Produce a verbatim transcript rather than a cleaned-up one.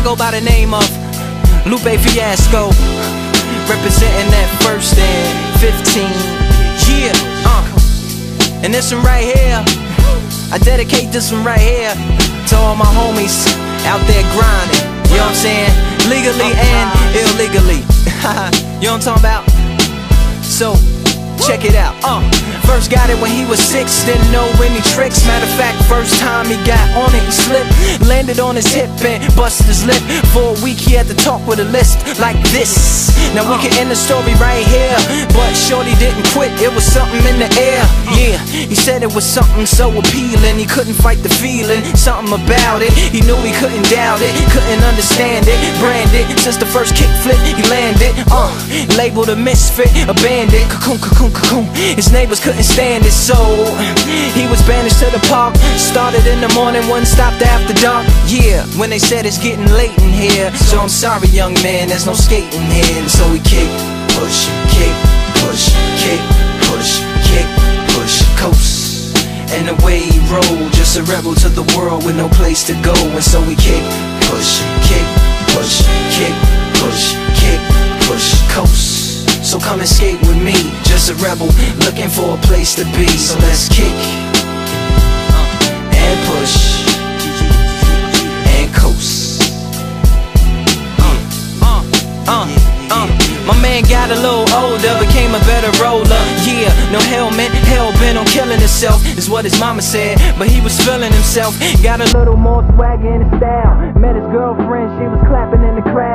go by the name of Lupe Fiasco, representing that first and fifteen. Yeah, uh. And this one right here, I dedicate this one right here to all my homies out there grinding. You know what I'm saying? Legally and illegally. You know what I'm talking about? So, check it out. Uh, first got it when he was six, didn't know any tricks. Matter of fact, first time he got on it, he slipped, landed on his hip and busted his lip. For a week he had to talk with a list like this. Now we can end the story right here, but shorty didn't quit, it was something in the air. Yeah, he said it was something so appealing, he couldn't fight the feeling, something about it. He knew he couldn't doubt it, couldn't understand it. Branded, since the first kick flip he landed. Uh, labeled a misfit, a bandit. Cocoon, cocoon, cocoon. His neighbors couldn't stand it, so he was banished to the park. Started in the morning, one stopped after dark. Yeah, when they said it's getting late in here, so I'm sorry young man, there's no skating here. And so we kick, push, kick, push, kick, push, kick, push, coast. And the way he rolled, just a rebel to the world with no place to go. And so we kick, push, kick, push, kick, push, kick, push, coast. So come and skate with me, just a rebel looking for a place to be. So let's kick and push and coast. Uh, uh, uh, uh. My man got a little older, became a better roller. Yeah, no helmet, hell-bent on killing himself, is what his mama said. But he was feeling himself, got a little more swagger in his style. Met his girlfriend, she was clapping in the crowd.